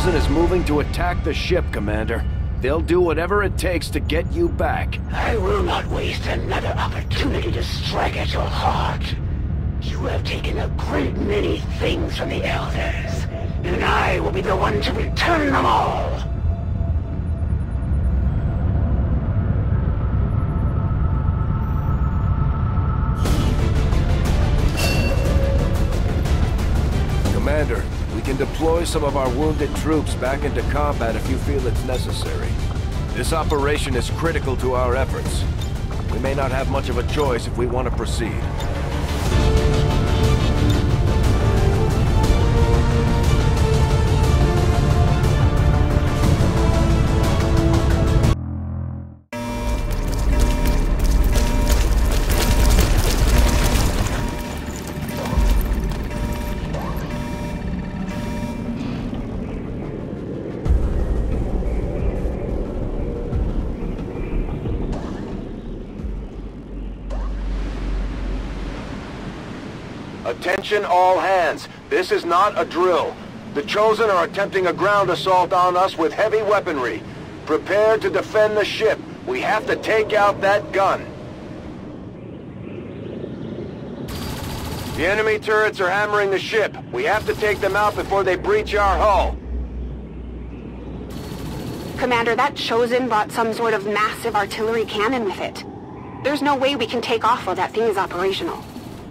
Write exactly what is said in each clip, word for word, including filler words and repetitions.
Chosen is moving to attack the ship, Commander. They'll do whatever it takes to get you back. I will not waste another opportunity to strike at your heart. You have taken a great many things from the Elders, and I will be the one to return them all. Commander, we can deploy some of our wounded troops back into combat if you feel it's necessary. This operation is critical to our efforts. We may not have much of a choice if we want to proceed. Attention all hands. This is not a drill. The Chosen are attempting a ground assault on us with heavy weaponry. Prepare to defend the ship. We have to take out that gun. The enemy turrets are hammering the ship. We have to take them out before they breach our hull. Commander, that Chosen brought some sort of massive artillery cannon with it. There's no way we can take off while that thing is operational.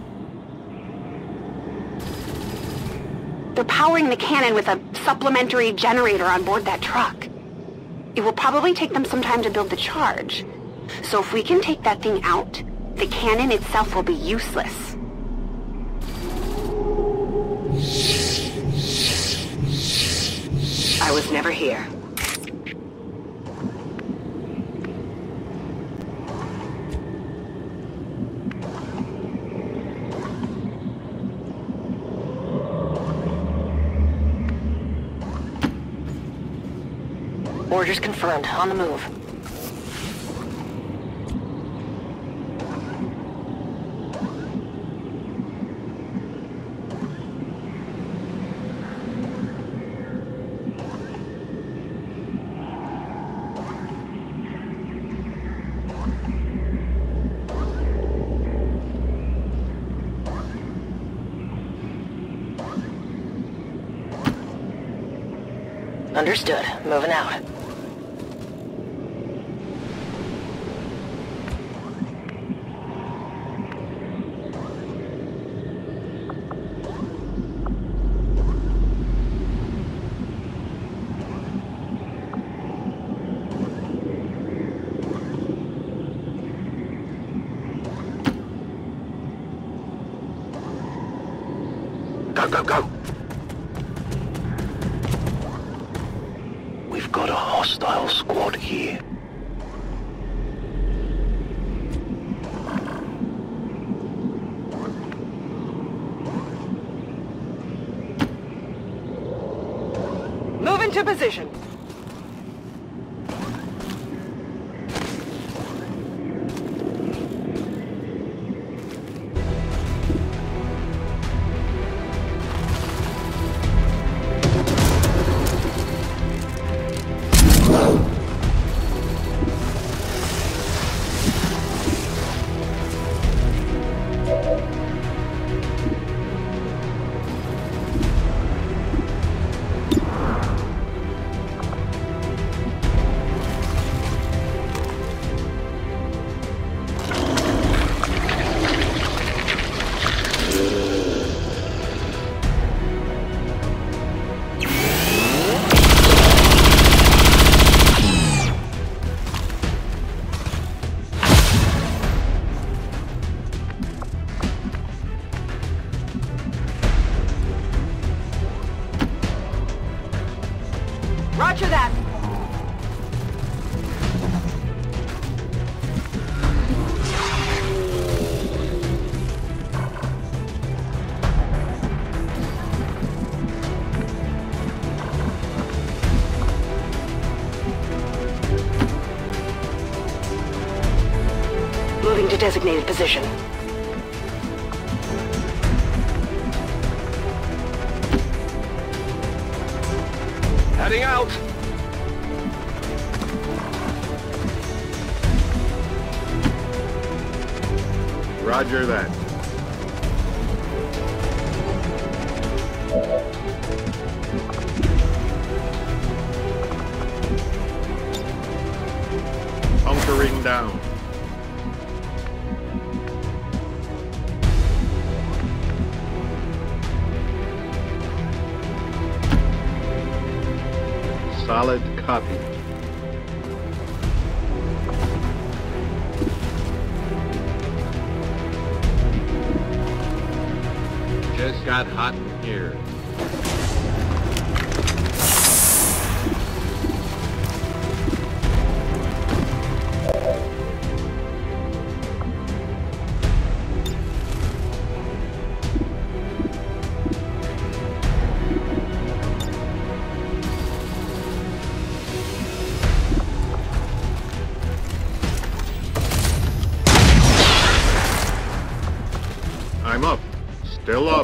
They're powering the cannon with a supplementary generator on board that truck. It will probably take them some time to build the charge. So if we can take that thing out, the cannon itself will be useless. I was never here. Orders confirmed. On the move. Understood. Moving out. Go, go, go! We've got a hostile squad here. Move into position. Roger that. Moving to designated position. Heading out! Roger that. Hunkering down. Solid copy. Just got hot in here. I'm up. Still up.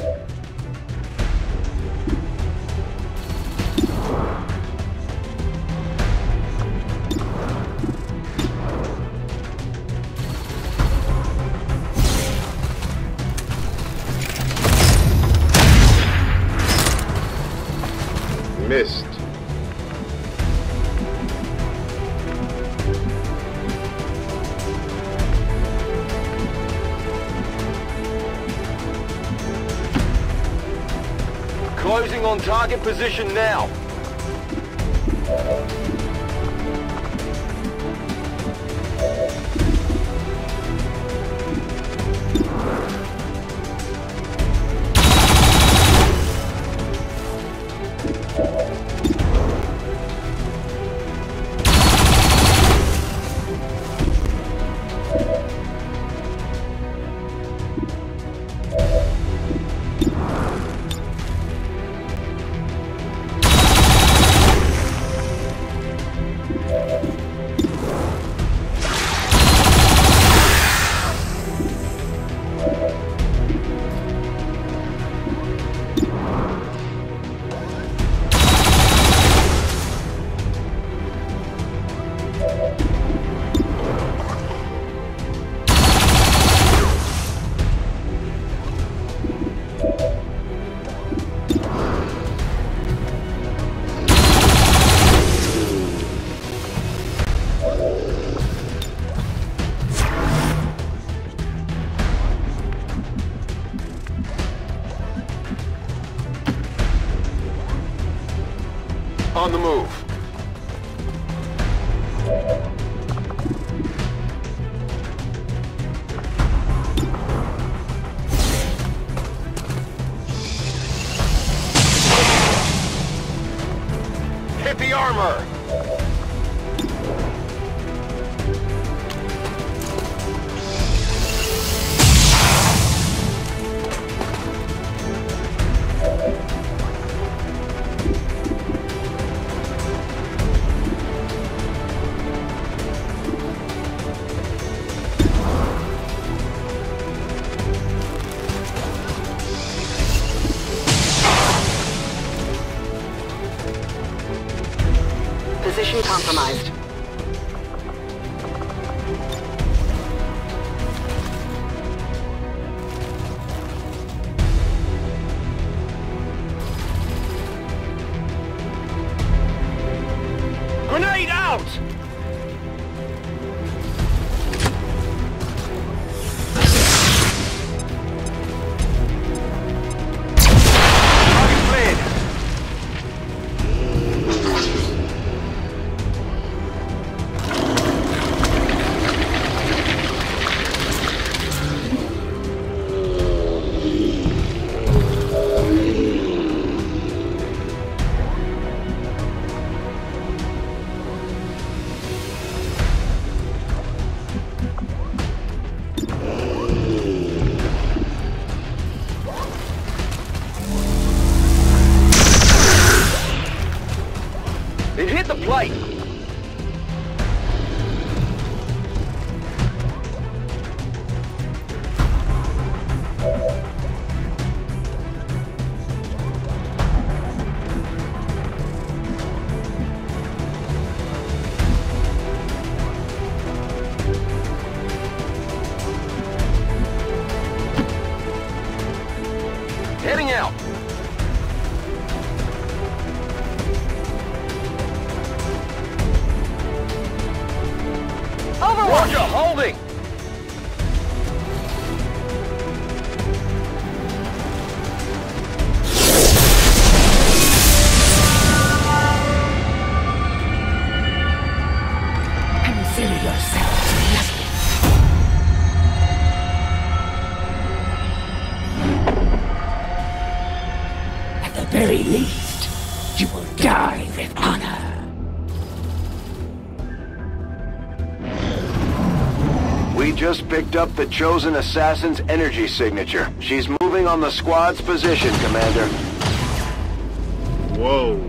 Missed. Closing on target position now. On the move. Hit the armor! Roger, holding! Consider yourself lucky. At the very least, you will die with honor. We just picked up the Chosen Assassin's energy signature. She's moving on the squad's position, Commander. Whoa.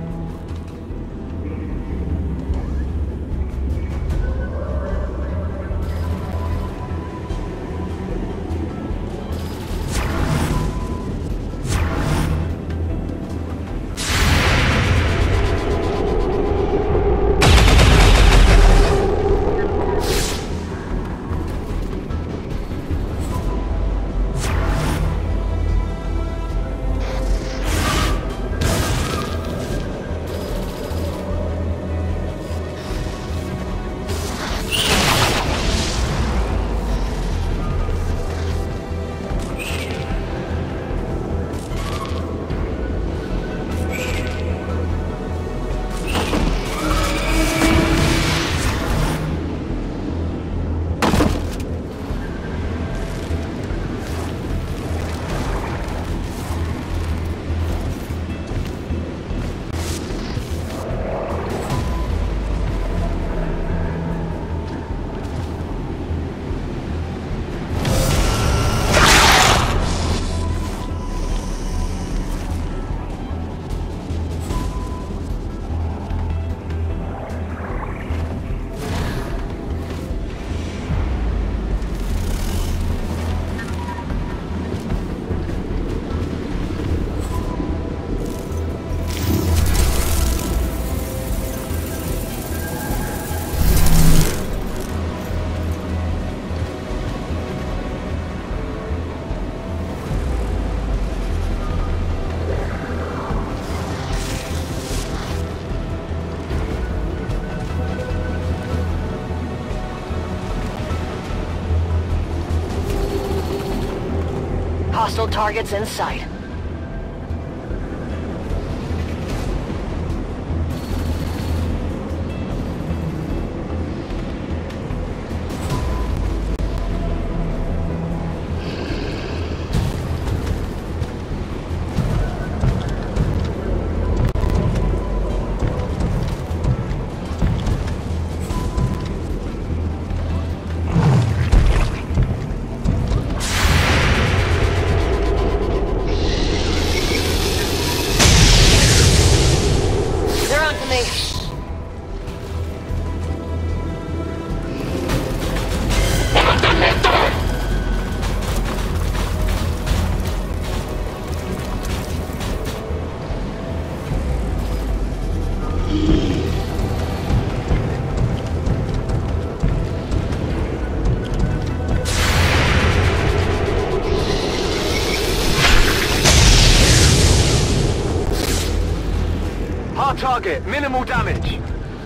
Hostile targets in sight. Hard target, minimal damage.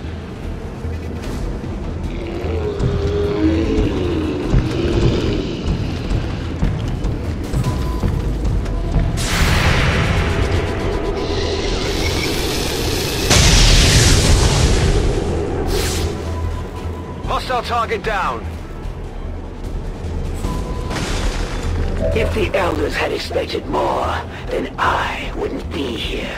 Hostile target down. If the Elders had expected more, then I wouldn't be here.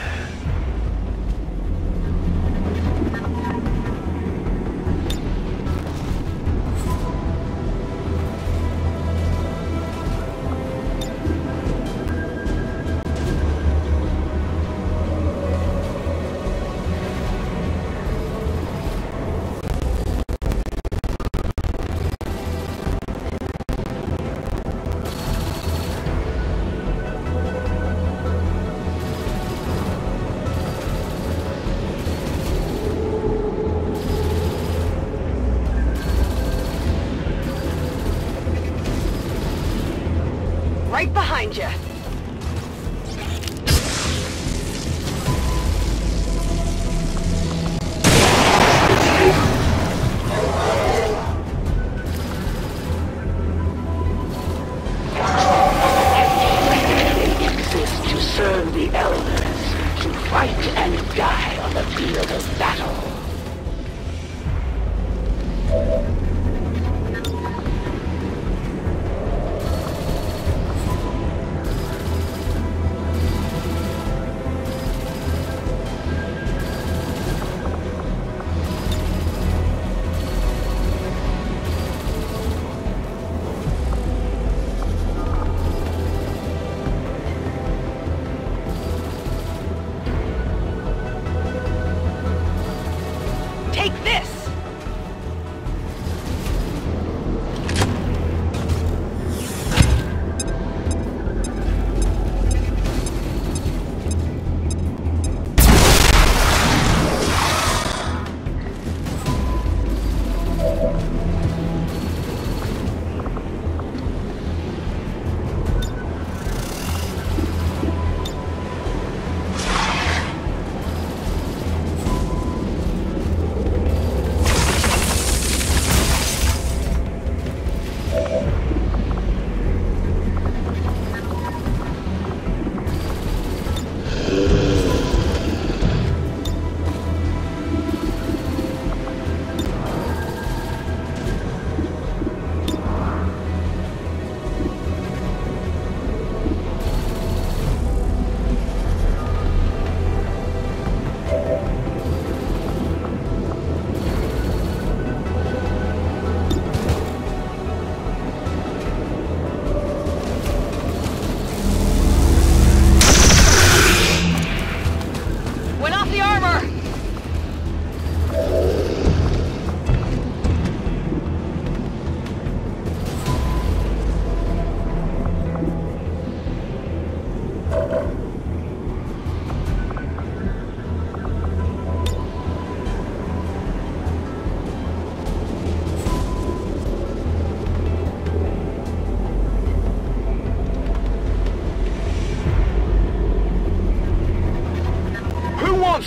Right behind you.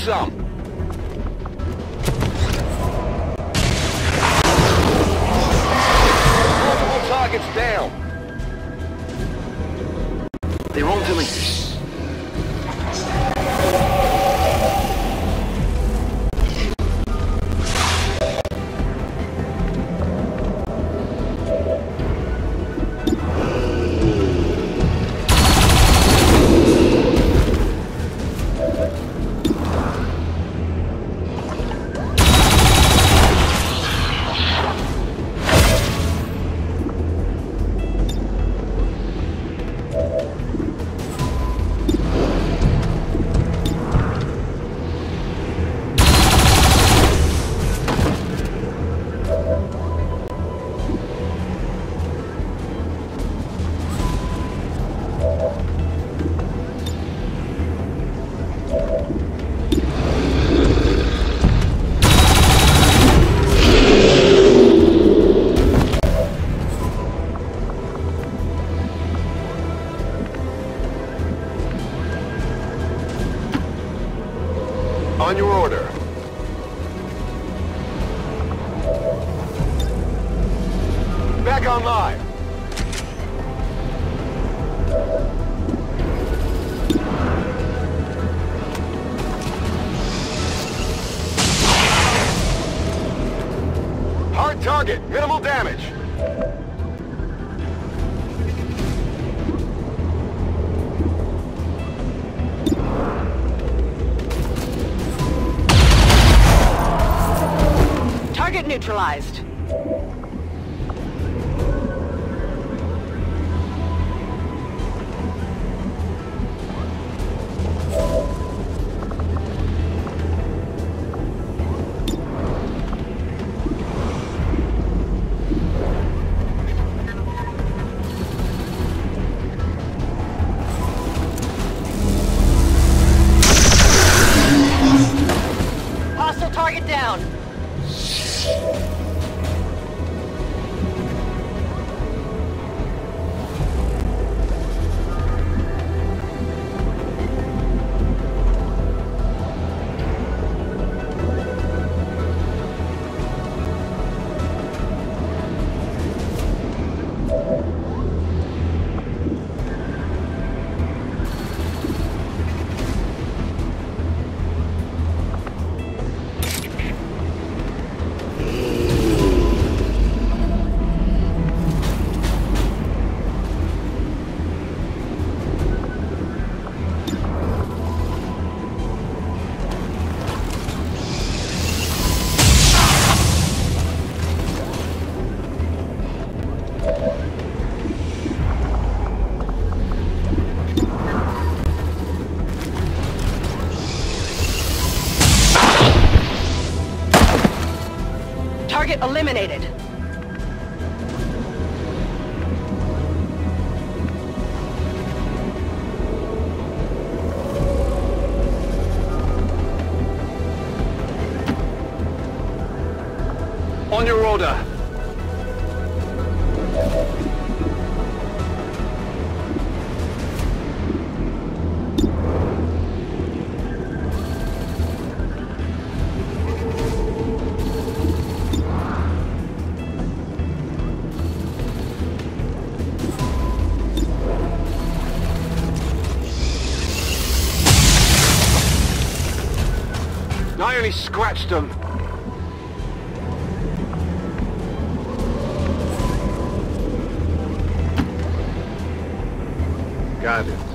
some. Multiple targets down. They're on to me. On your order. Back online. Hard target, minimal damage. Target neutralized. Hostile target down. Target eliminated. On your order. I only scratched them. Got it.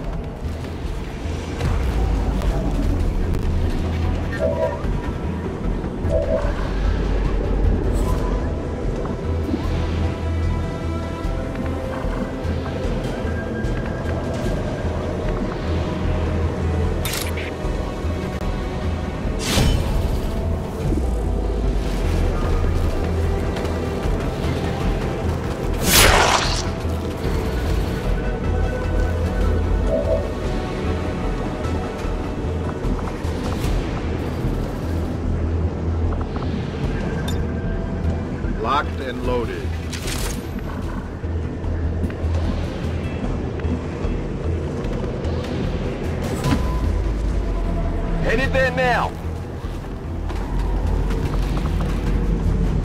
Locked and loaded. Headed there now.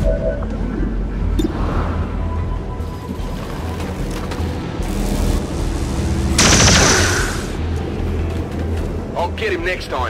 I'll get him next time.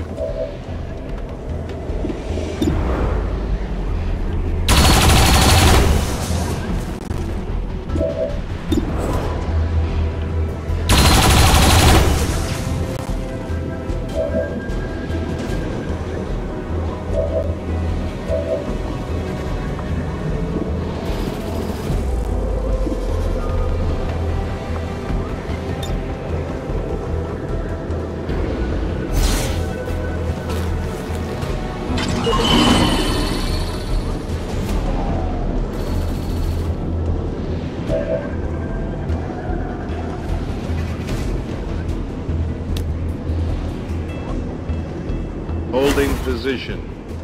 Holding position.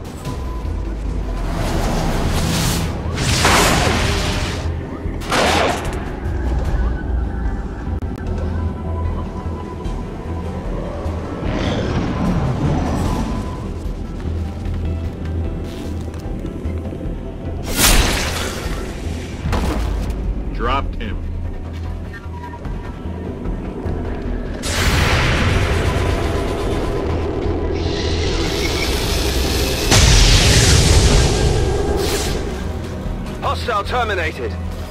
Dropped him. Hostile terminated.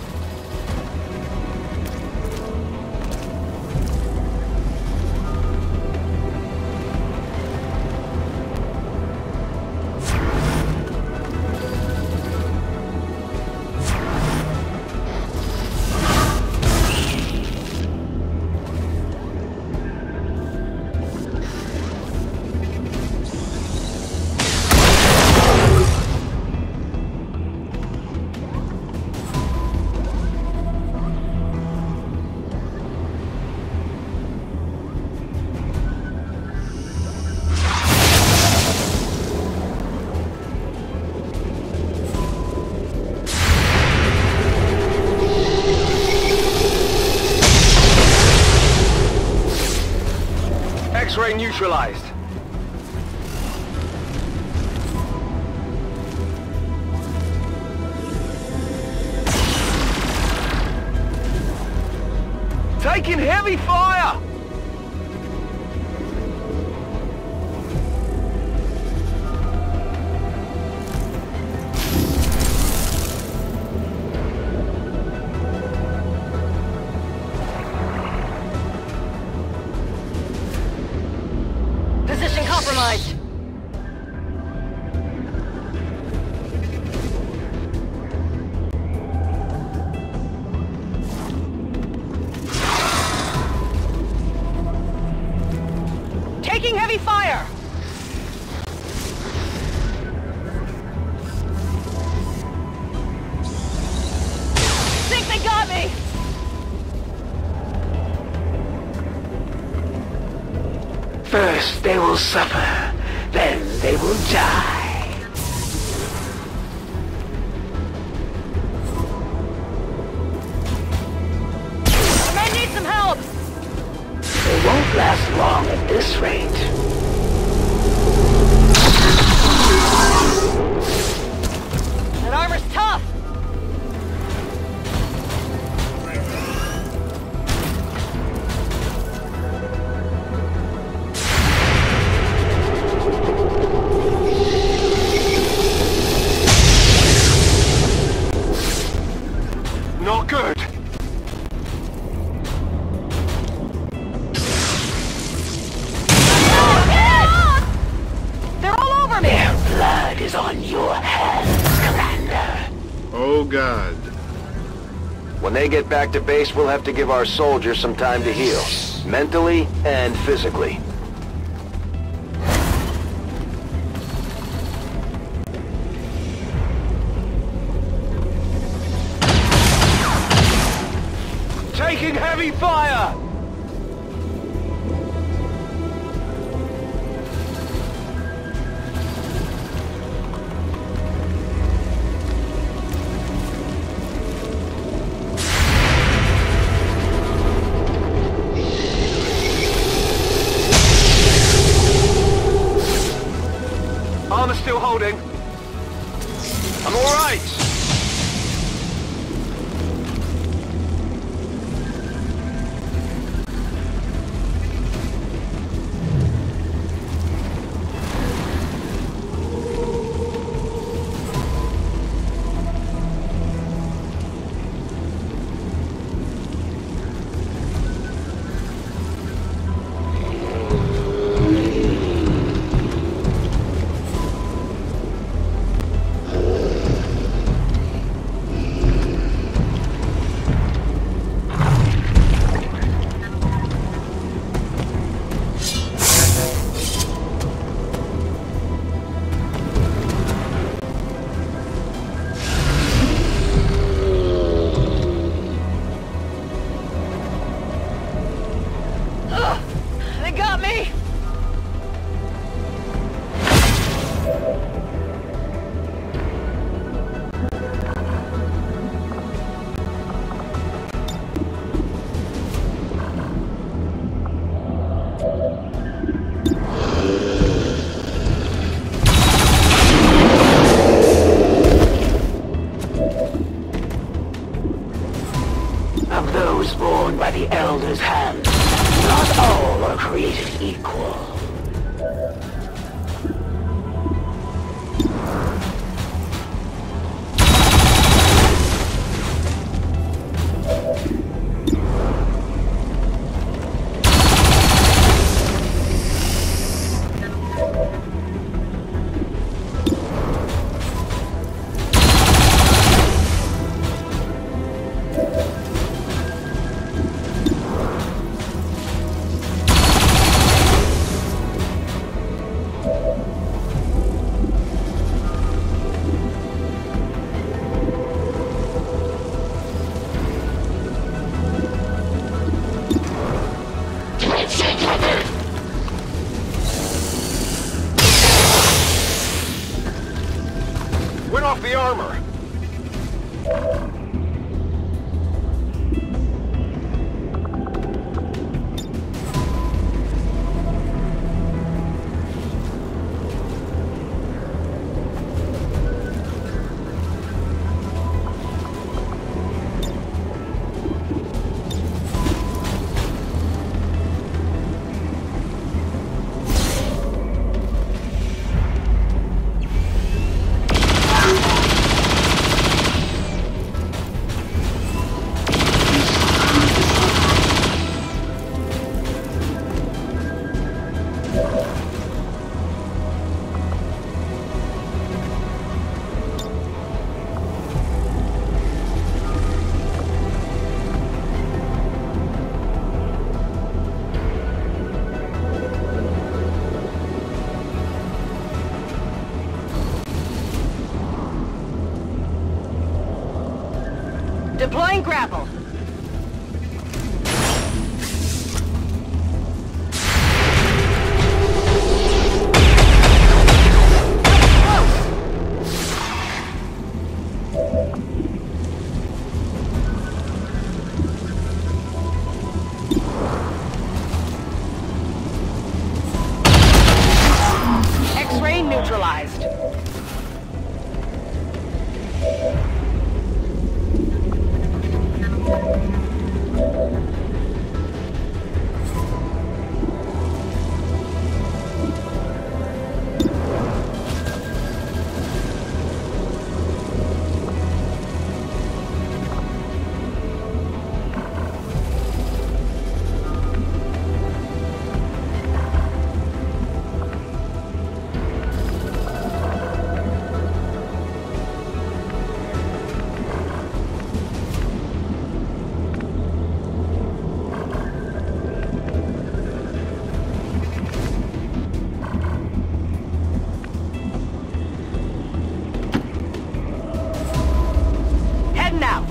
X-ray neutralized. Taking heavy fire! Position compromised. Taking heavy fire. Think they got me. First they will suffer, then they will die. I may need some help. They won't last long at this rate. That armor's tough. Not good. They're all over me. Their blood is on your hands, Commander. Oh God. When they get back to base, we'll have to give our soldiers some time to heal. Mentally and physically. Taking heavy fire! Armor still holding. I'm all right. the Elder's hand. Not all are created equal. Went off the armor! Deploying grapple. X-ray neutralized. Heading out.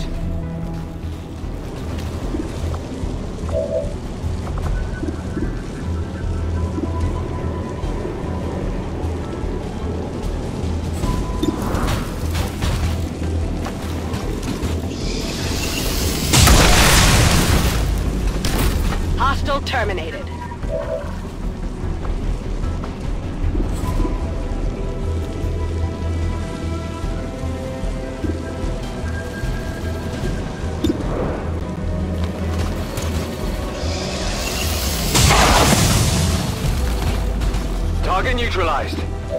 Hostile terminated. Target neutralized.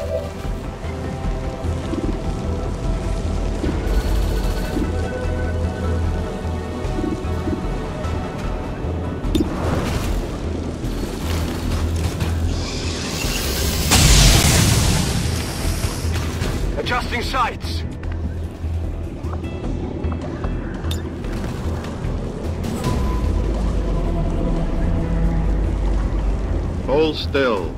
Adjusting sights. Hold still.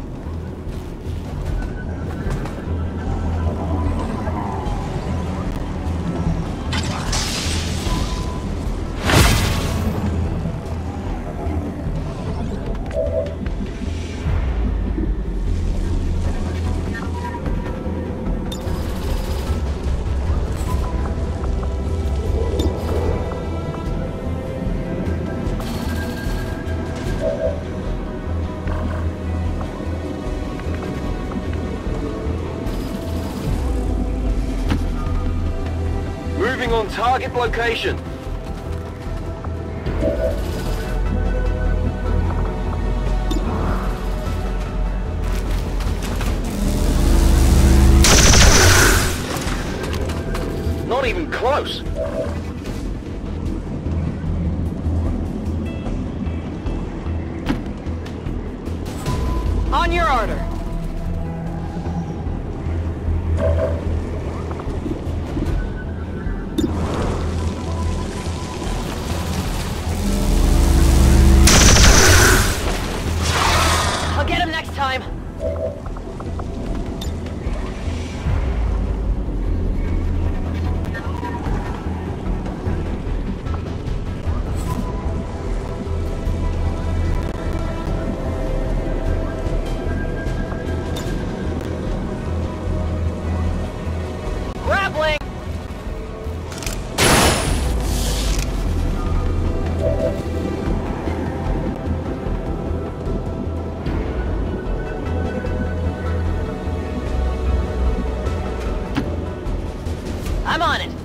Moving on target location. Not even close. On your order. I'll get him next time. Grappling! I'm on it.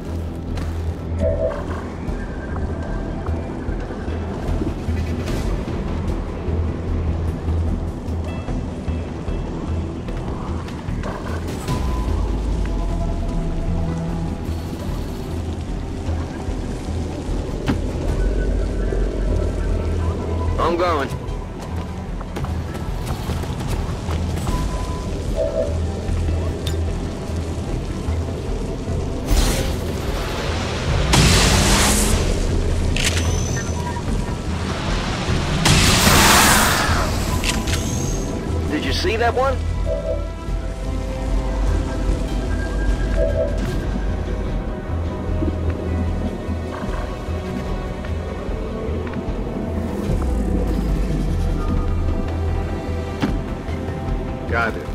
I'm going. Did you see that one? Got it.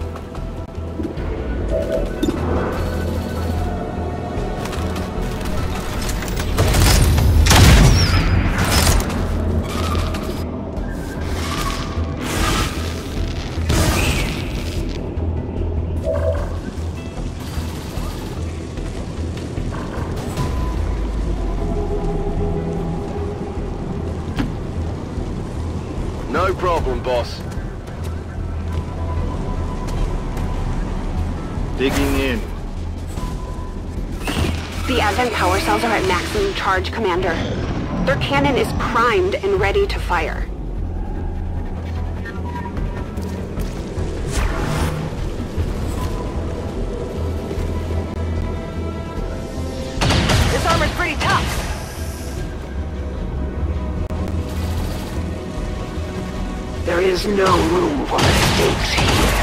No problem, boss. Digging in. The Advent power cells are at maximum charge, Commander. Their cannon is primed and ready to fire. This armor's pretty tough. There is no room for mistakes here.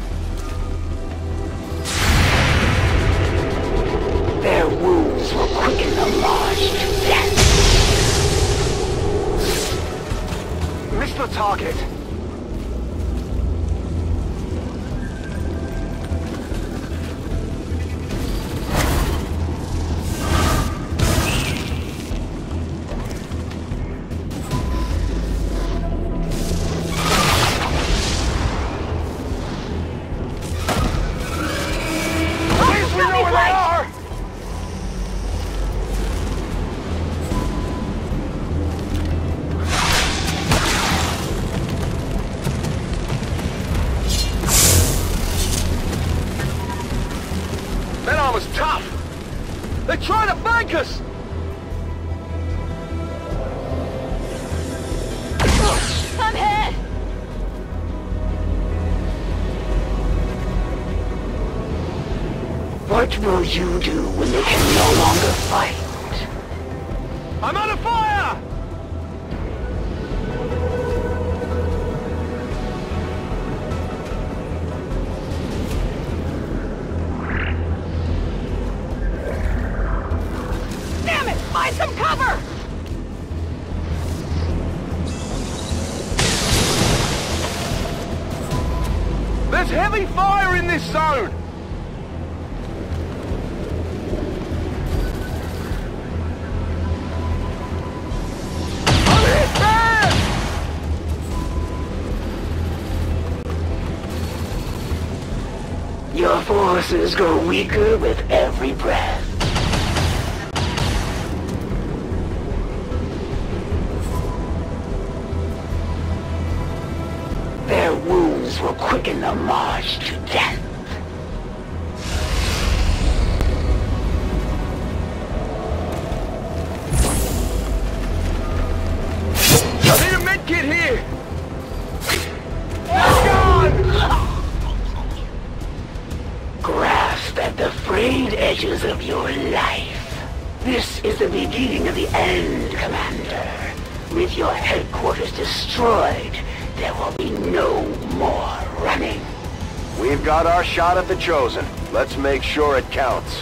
Their wounds will quicken the march to death. Missed the target. Please, we know where they are! That armor's tough. They're trying to flank us. I'm hit! What will you do when they can no longer fight? I'm under fire! Damn it! Find some cover! There's heavy fire in this zone! I'm hit bad! Your forces grow weaker with every breath. Their wounds will quicken the march to death. edges of your life. This is the beginning of the end, Commander. With your headquarters destroyed, there will be no more running. We've got our shot at the Chosen. Let's make sure it counts.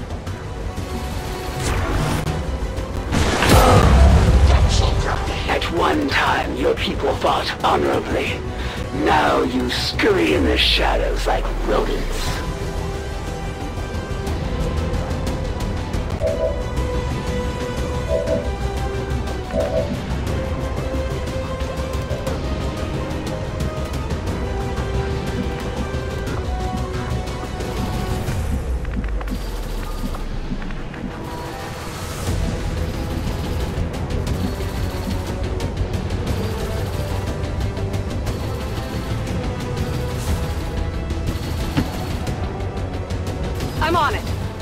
At one time, your people fought honorably. Now you scurry in the shadows like rodents. I'm on it.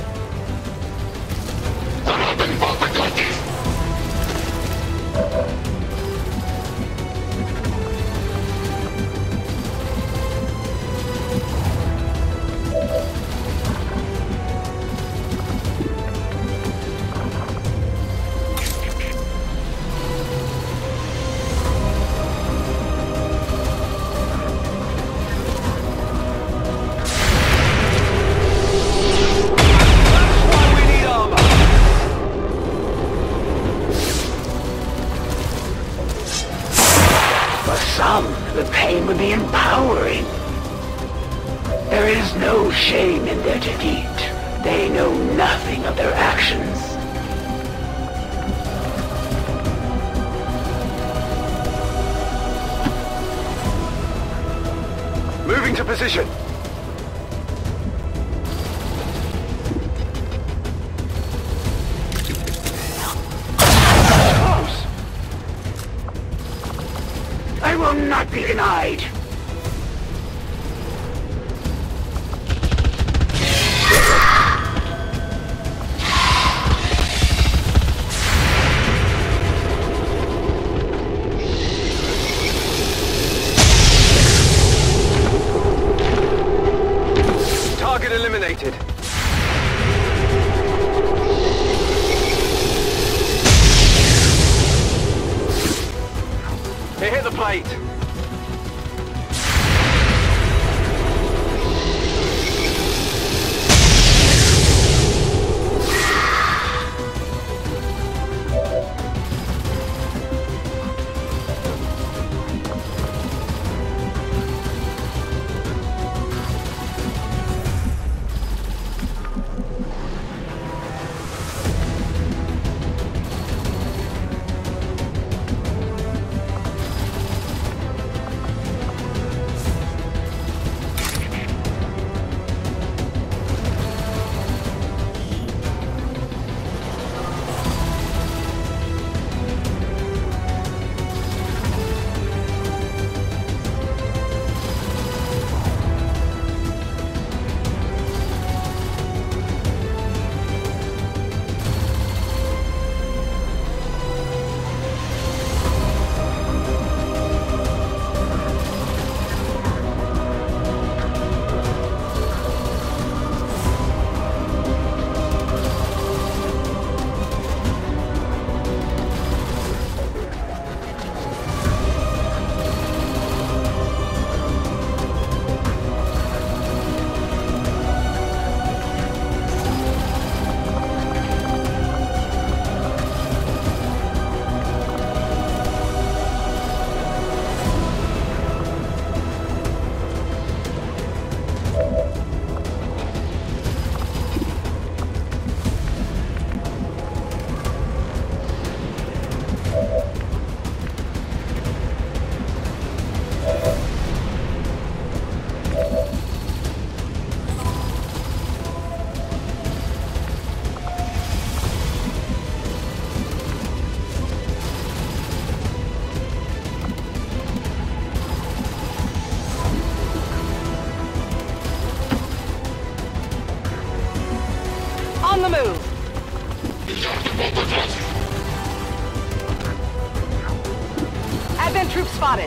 The pain would be empowering. There is no shame in their defeat. They know nothing of their actions. Moving to position. I will not be denied. Target eliminated. They hit the plate. On the move. Advent troops spotted.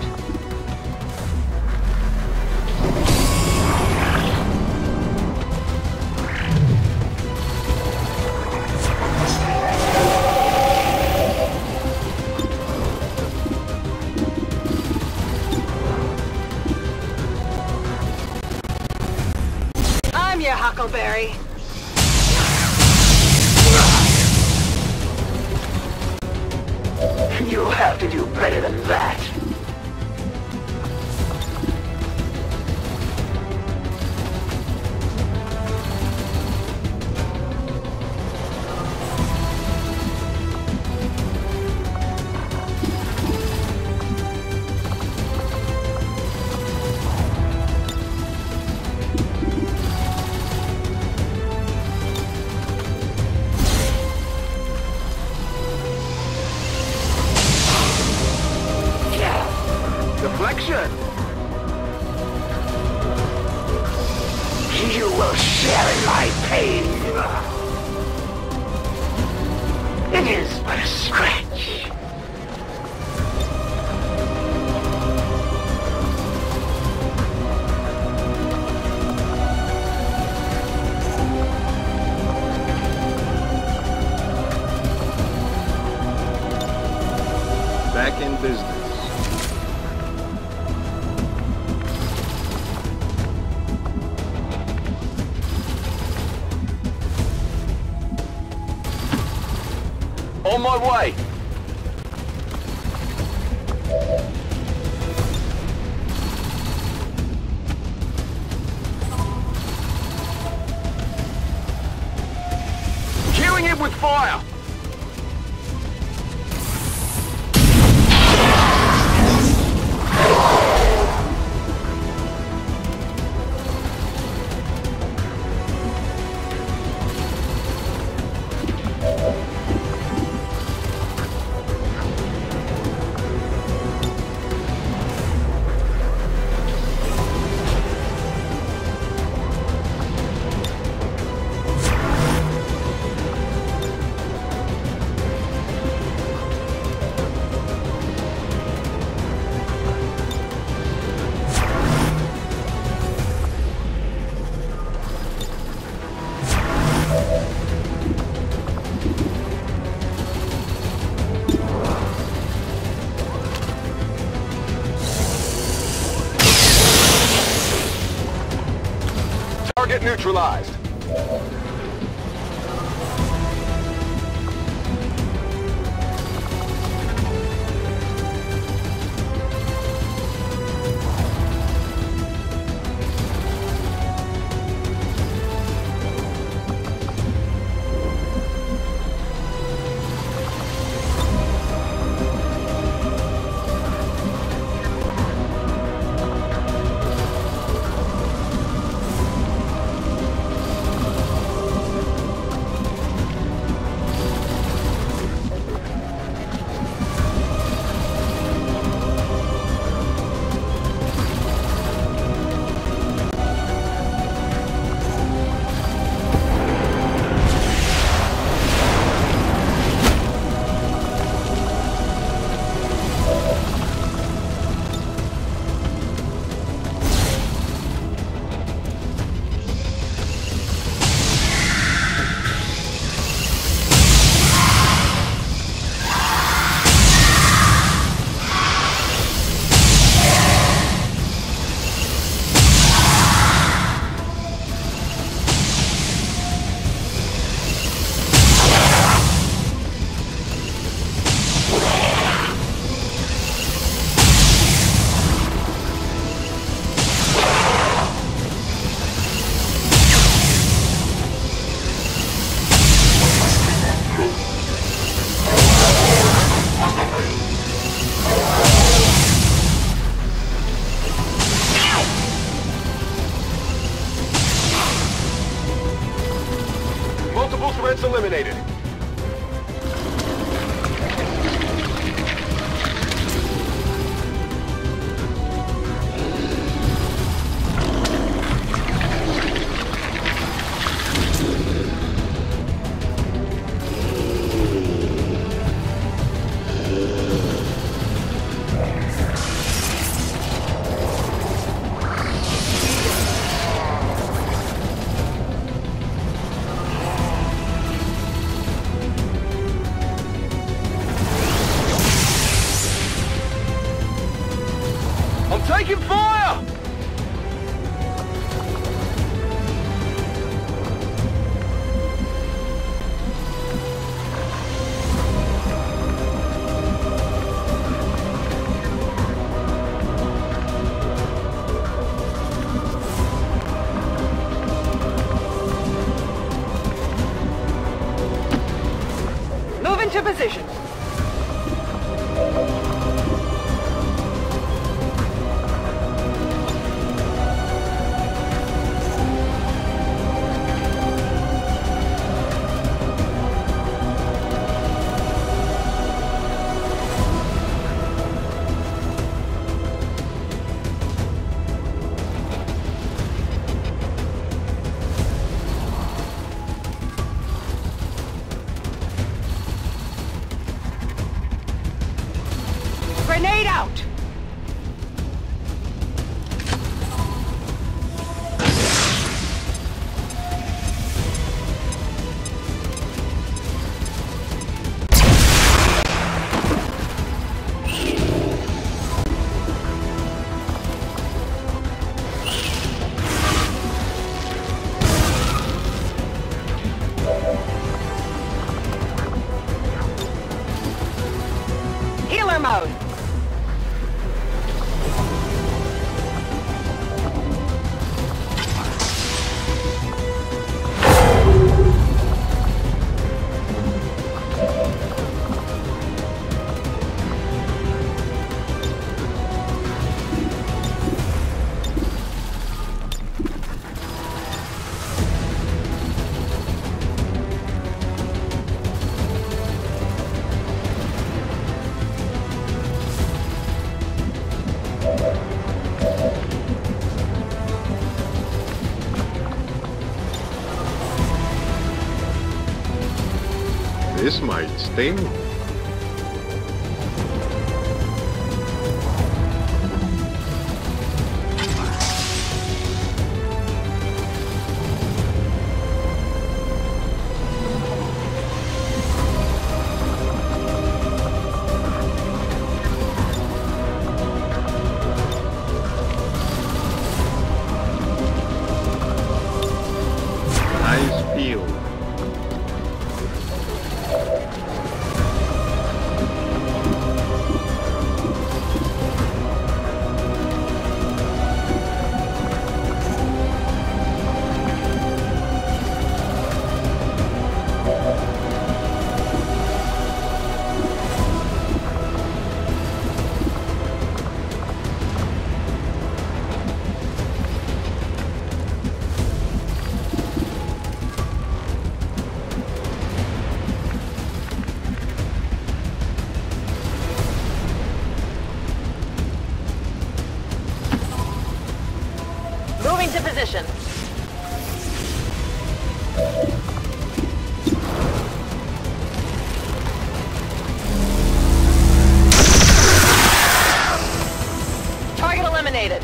You'll have to do better than that. Deflection! You will share in my pain. It is but a scratch. Back in business. On my way! Queuing in with fire! Target neutralized. Multiple threats eliminated. Taking fire! into position. Grenade out! Healer mode! This might sting. Nice field. Moving to position. Target eliminated.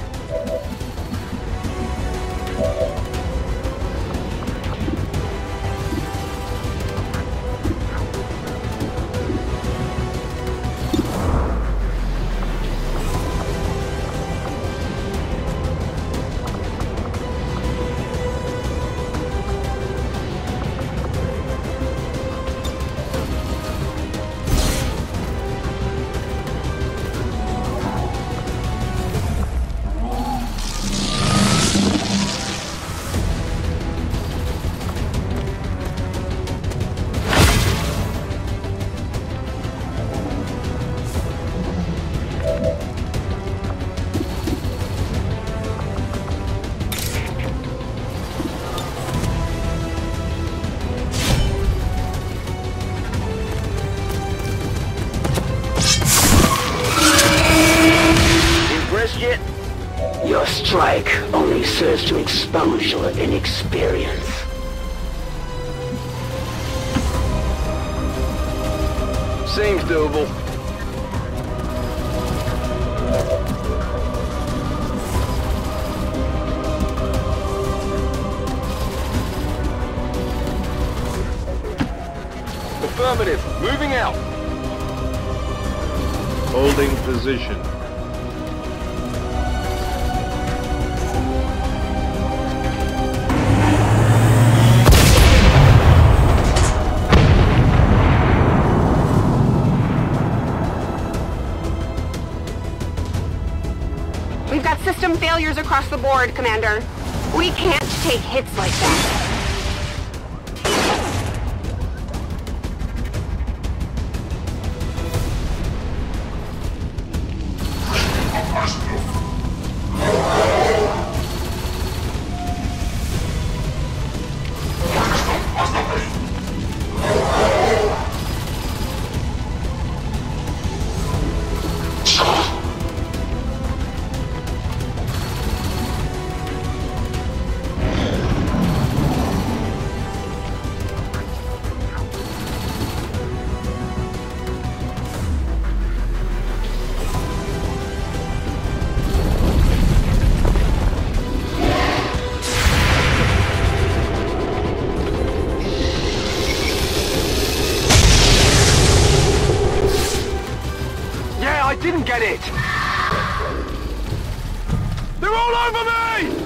Your strike only serves to expose your inexperience. Seems doable. Affirmative. Moving out. Holding position. We've got system failures across the board, Commander. We can't take hits like that. didn't get it! They're all over me!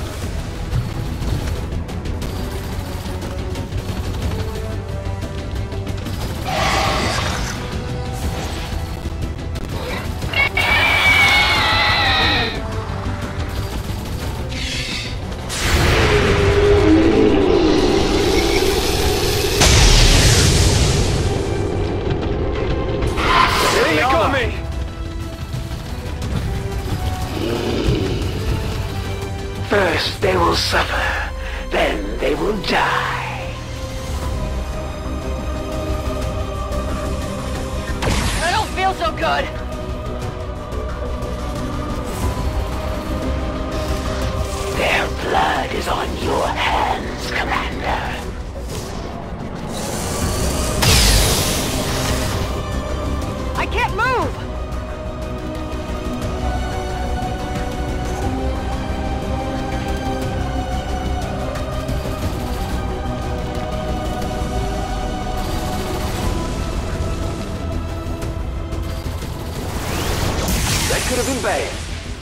First they will suffer, then they will die. I don't feel so good. Their blood is on your hands, Commander. I can't move! Could have been bad.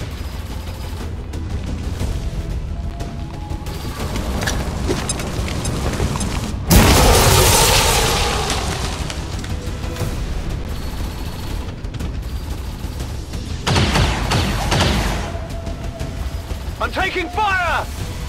I'm taking fire!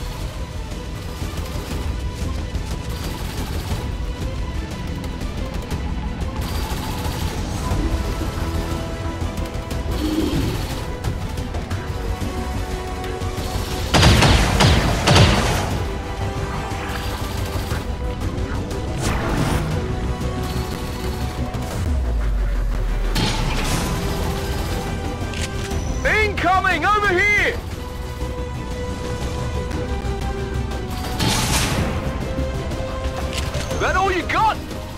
Incoming! Over here! That all you got?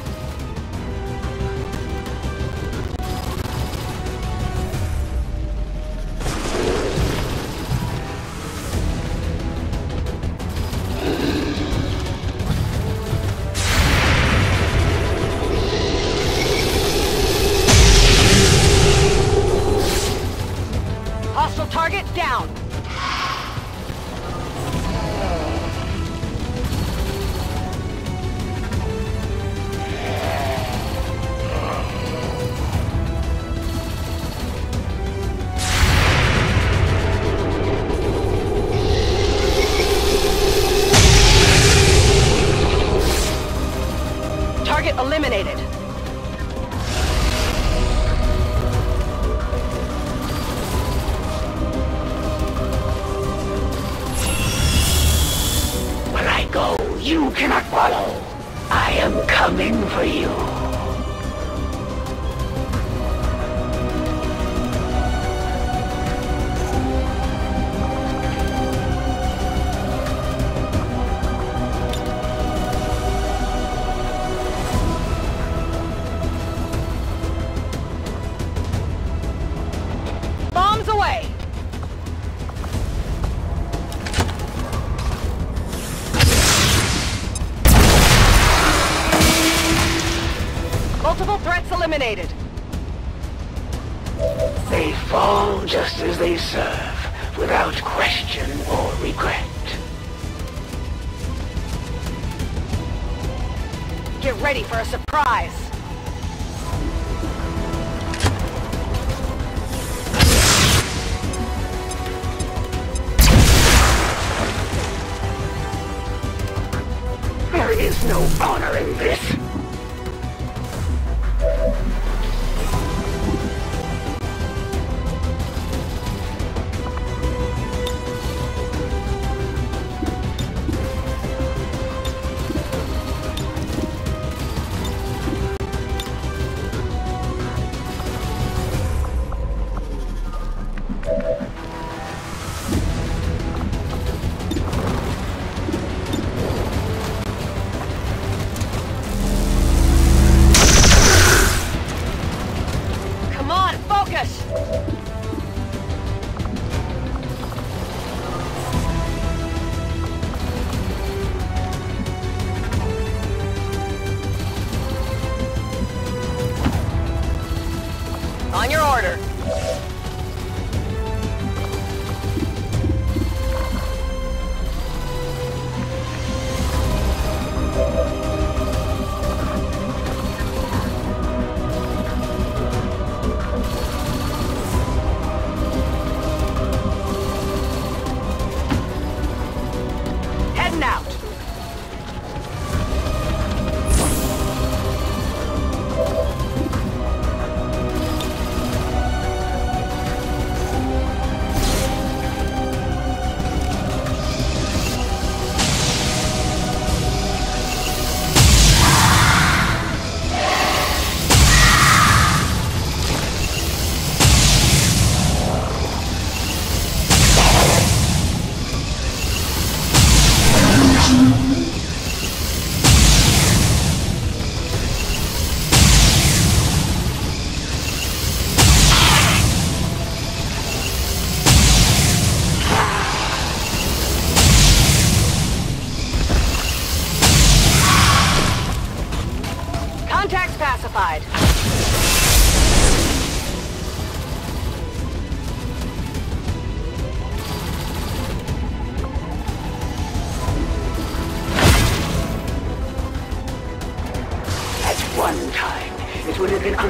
Hostile target down. Target eliminated. Where I go, you cannot follow. I am coming for you. Bombs away. Multiple threats eliminated. They fall just as they serve, without question or regret. Get ready for a surprise. There is no honor in this. Come on, focus! On your order.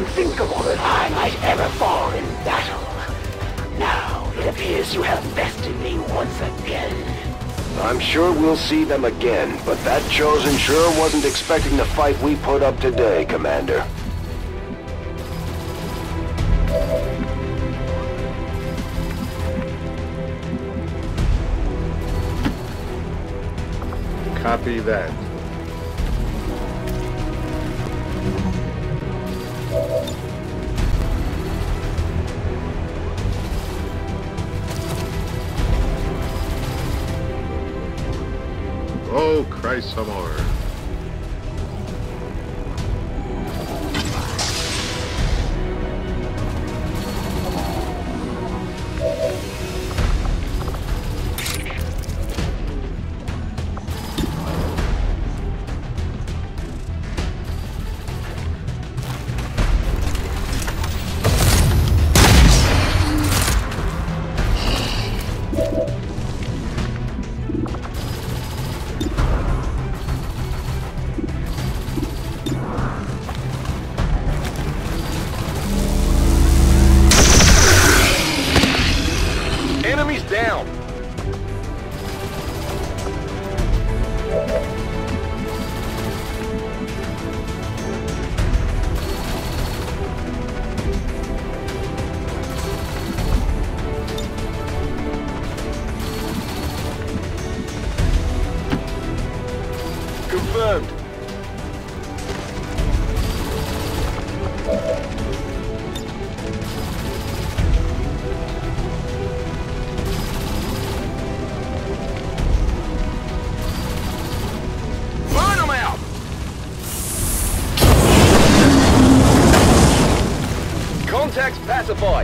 unthinkable that I might ever fall in battle. Now, it appears you have bested me once again. I'm sure we'll see them again, but that Chosen sure wasn't expecting the fight we put up today, Commander. Copy that. Oh, Christ, some more. Enemies down! Confirmed. Burn them out! Contacts pacified.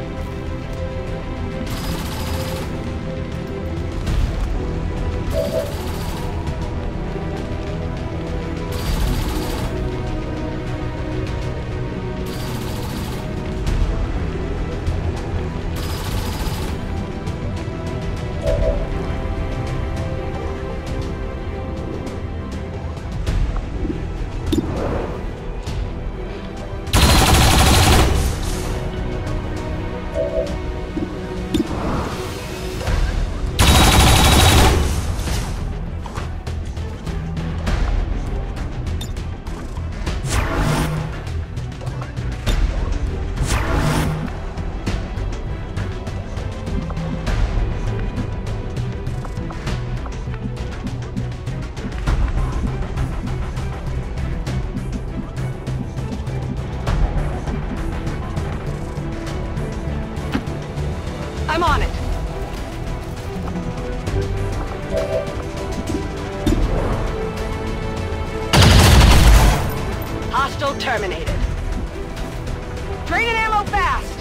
I'm on it. Hostile terminated. Draining ammo fast!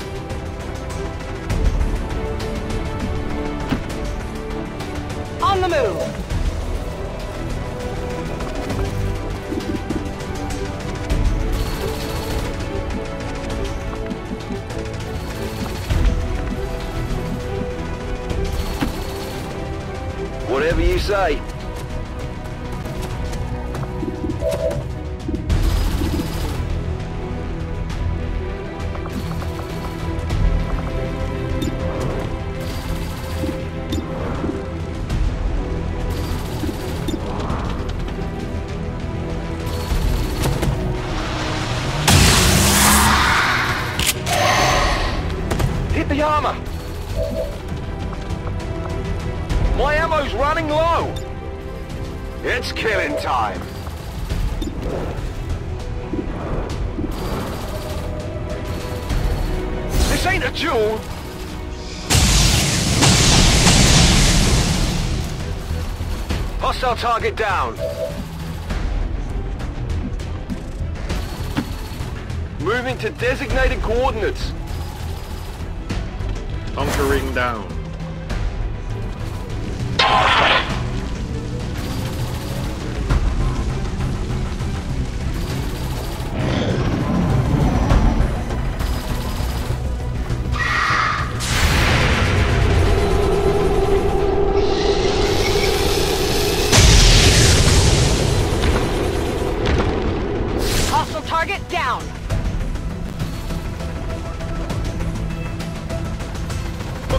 On the move! Whatever you say. Hit the armor! My ammo's running low! It's killing time! This ain't a duel! Hostile target down! Moving to designated coordinates! Hunkering down. Hostile target down!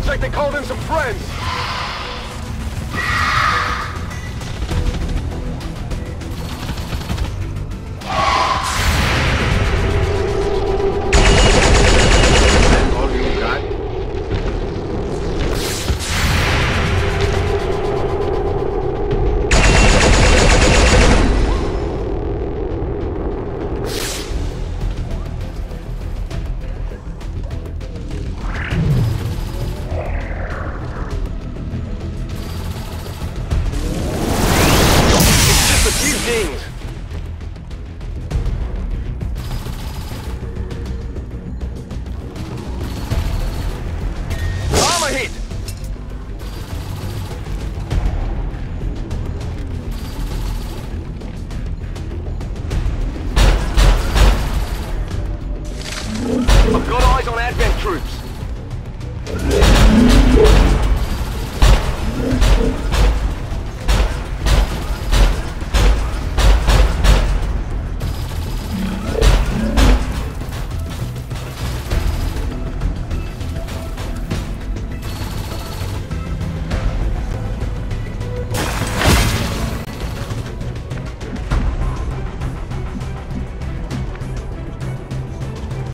Looks like they called in some friends. That's all you got? Just a few dings. Armor hit! I've got eyes on Advent troops.